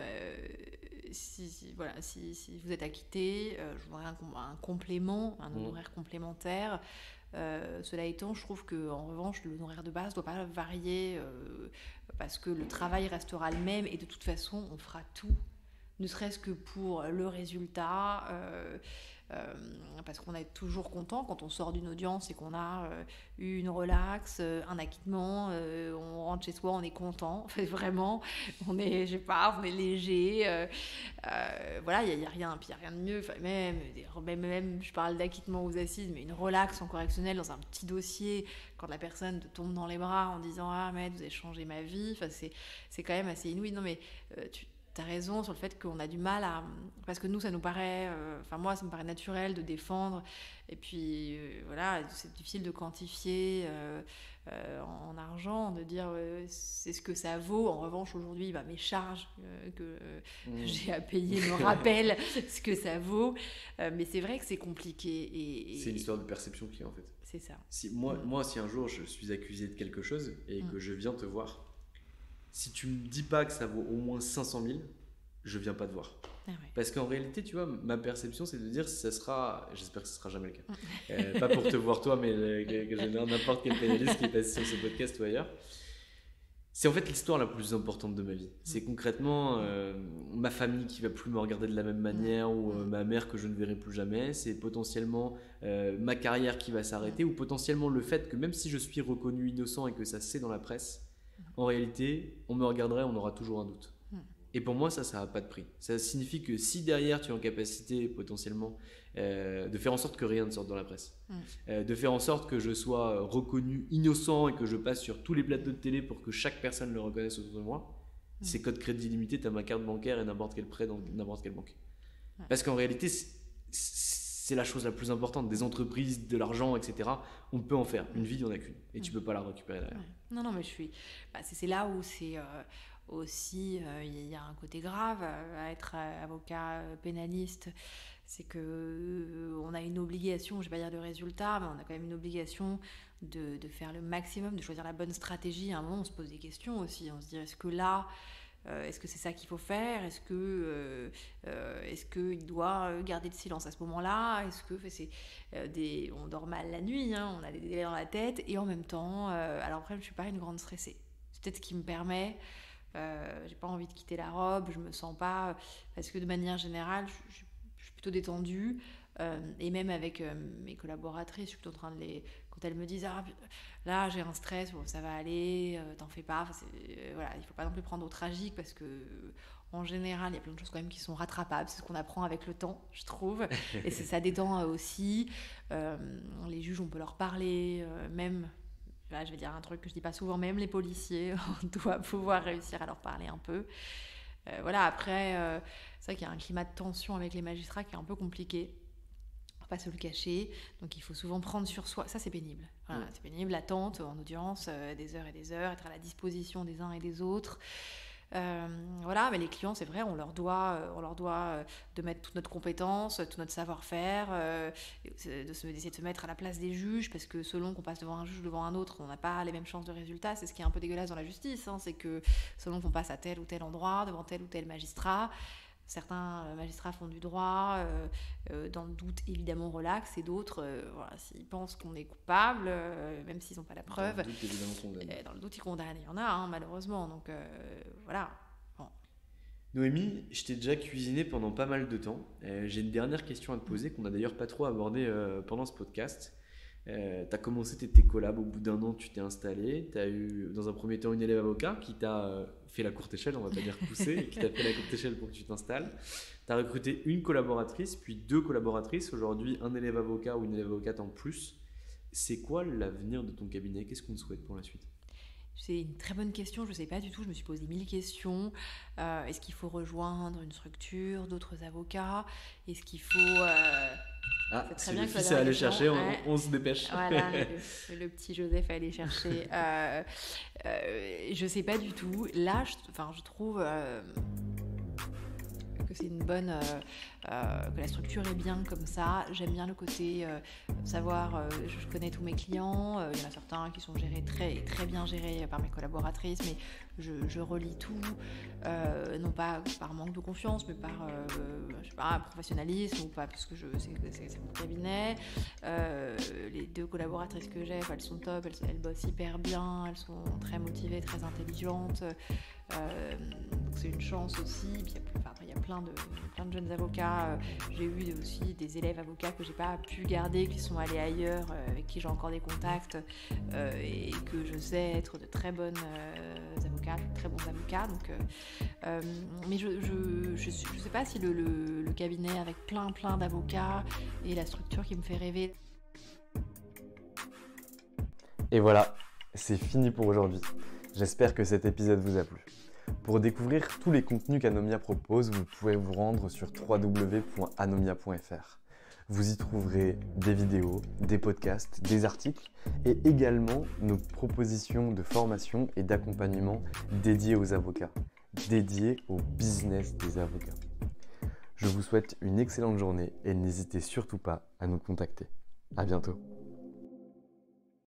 si vous êtes acquitté, je voudrais un complément, un honoraire complémentaire. Cela étant, je trouve qu'en revanche, l'honoraire de base ne doit pas varier, parce que le travail restera le même, et de toute façon, on fera tout, ne serait-ce que pour le résultat. parce qu'on est toujours content quand on sort d'une audience et qu'on a eu une relax, un acquittement, on rentre chez soi, on est content, vraiment, on est léger, voilà, il n'y a rien, puis il n'y a rien de mieux, même, je parle d'acquittement aux assises, mais une relax en correctionnel dans un petit dossier, quand la personne te tombe dans les bras en disant « Ah, mais vous avez changé ma vie », c'est quand même assez inouï. Non, mais tu as raison sur le fait qu'on a du mal à... Parce que nous, ça nous paraît... moi, ça me paraît naturel de défendre. Et puis, voilà, c'est difficile de quantifier en argent, de dire c'est ce que ça vaut. En revanche, aujourd'hui, mes charges que j'ai à payer me rappellent ce que ça vaut. Mais c'est vrai que c'est compliqué. C'est une histoire de perception qui est en fait. C'est ça. Si un jour je suis accusé de quelque chose et que je viens te voir, si tu me dis pas que ça vaut au moins 500 000, je viens pas te voir. Ah ouais. Parce qu'en réalité, tu vois, ma perception, c'est de dire j'espère que ce sera jamais le cas. Pas pour te voir toi, mais que j'ai n'importe quel pénaliste qui est passé sur ce podcast ou ailleurs. C'est en fait l'histoire la plus importante de ma vie. C'est concrètement ma famille qui va plus me regarder de la même manière ou ma mère que je ne verrai plus jamais. C'est potentiellement ma carrière qui va s'arrêter ou potentiellement le fait que même si je suis reconnu innocent et que ça c'est dans la presse, en réalité, on me regarderait, on aura toujours un doute. Et pour moi, ça n'a pas de prix. Ça signifie que si derrière, tu es en capacité potentiellement de faire en sorte que rien ne sorte dans la presse, de faire en sorte que je sois reconnu innocent et que je passe sur tous les plateaux de télé pour que chaque personne le reconnaisse autour de moi, c'est code crédit illimité, tu as ma carte bancaire et n'importe quel prêt dans n'importe quelle banque. Parce qu'en réalité, c'est la chose la plus importante. Des entreprises, de l'argent, etc. On peut en faire. Une vie, il n'y en a qu'une. Et tu ne peux pas la récupérer derrière. Non, mais c'est là où c'est... aussi, il y a un côté grave à être avocat pénaliste, c'est que on a une obligation, je vais pas dire de résultat, mais on a quand même une obligation de faire le maximum, de choisir la bonne stratégie. À un moment, on se pose des questions aussi, on se dit est-ce que là, est-ce que c'est ça qu'il faut faire, est-ce qu'il doit garder le silence à ce moment-là, est-ce que on dort mal la nuit, on a des délais dans la tête, et en même temps, alors après je suis pas une grande stressée, c'est peut-être ce qui me permet... j'ai pas envie de quitter la robe, je me sens pas, parce que de manière générale je suis plutôt détendue, et même avec mes collaboratrices, je suis plutôt en train de quand elles me disent là j'ai un stress, bon, ça va aller, t'en fais pas, voilà, il faut pas non plus prendre au tragique, parce que en général il y a plein de choses quand même qui sont rattrapables, c'est ce qu'on apprend avec le temps, je trouve, et ça détend aussi. Les juges, on peut leur parler, même là, je vais dire un truc que je dis pas souvent, même les policiers, on doit pouvoir réussir à leur parler un peu. Voilà, après, c'est vrai qu'il y a un climat de tension avec les magistrats qui est un peu compliqué. On va pas se le cacher. Donc, il faut souvent prendre sur soi. Ça, c'est pénible. Voilà, c'est pénible, l'attente en audience, des heures et des heures, être à la disposition des uns et des autres. Voilà, mais les clients, c'est vrai, on leur doit de mettre toute notre compétence, tout notre savoir-faire, d'essayer de se mettre à la place des juges, parce que selon qu'on passe devant un juge ou devant un autre, on n'a pas les mêmes chances de résultat. C'est ce qui est un peu dégueulasse dans la justice, c'est que selon qu'on passe à tel ou tel endroit, devant tel ou tel magistrat, certains magistrats font du droit, dans le doute évidemment relax, et d'autres, voilà, s'ils pensent qu'on est coupable, même s'ils n'ont pas la preuve, dans le doute, évidemment, dans le doute ils condamnent. Il y en a, malheureusement, donc voilà. Bon. Noémie, je t'ai déjà cuisiné pendant pas mal de temps. J'ai une dernière question à te poser qu'on n'a d'ailleurs pas trop abordée pendant ce podcast. Tu as commencé tes collabs, au bout d'un an tu t'es installé, tu as eu dans un premier temps une élève avocat qui t'a fait la courte échelle, on va pas dire poussé, qui t'a fait la courte échelle pour que tu t'installes. Tu as recruté une collaboratrice, puis 2 collaboratrices, aujourd'hui un élève avocat ou une élève avocate en plus. C'est quoi l'avenir de ton cabinet? Qu'est-ce qu'on te souhaite pour la suite? C'est une très bonne question, je ne sais pas du tout, je me suis posé 1000 questions. Est-ce qu'il faut rejoindre une structure, d'autres avocats? Est-ce qu'il faut... c'est très bien, le fils est allé chercher, on se dépêche. Voilà, le petit Joseph est allé chercher. Je ne sais pas du tout. Là, je trouve... que c'est une bonne, que la structure est bien comme ça. J'aime bien le côté savoir, je connais tous mes clients, il y en a certains qui sont gérés très bien gérés par mes collaboratrices, mais je relis tout, non pas par manque de confiance, mais par je sais pas, professionnalisme, ou pas parce que c'est mon cabinet. Les 2 collaboratrices que j'ai, elles sont top, elles bossent hyper bien, elles sont très motivées, très intelligentes. Donc c'est une chance aussi. Puis après, il y a plein de jeunes avocats. J'ai eu aussi des élèves avocats que j'ai pas pu garder, qui sont allés ailleurs, avec qui j'ai encore des contacts et que je sais être de très bonnes avocates, de très bons avocats. Donc, mais je sais pas si le cabinet avec plein d'avocats est la structure qui me fait rêver. Et voilà, c'est fini pour aujourd'hui. J'espère que cet épisode vous a plu. Pour découvrir tous les contenus qu'Anomia propose, vous pouvez vous rendre sur www.anomia.fr. Vous y trouverez des vidéos, des podcasts, des articles et également nos propositions de formation et d'accompagnement dédiées aux avocats, dédiées au business des avocats. Je vous souhaite une excellente journée et n'hésitez surtout pas à nous contacter. À bientôt.